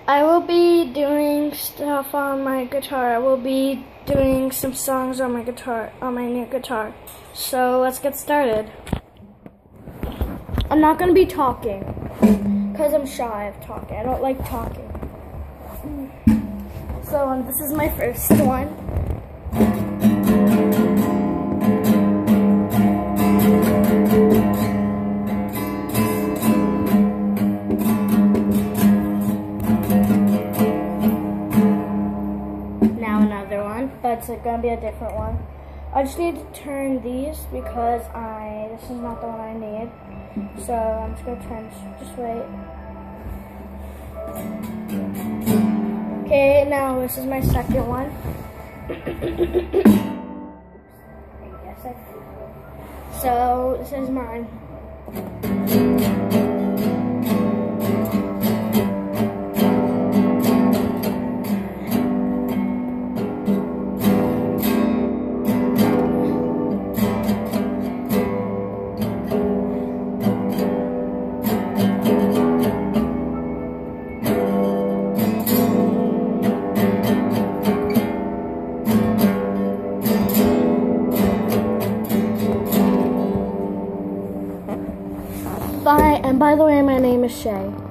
I will be doing stuff on my guitar. I will be doing some songs on my guitar, on my new guitar. So let's get started. I'm not going to be talking because I'm shy of talking. I don't like talking. So this is my first one. Now another one, but it's gonna be a different one. I just need to turn these because this is not the one I need. So I'm just gonna turn, just wait. Okay, now this is my second one. So this is mine. Bye, and by the way, my name is Shay.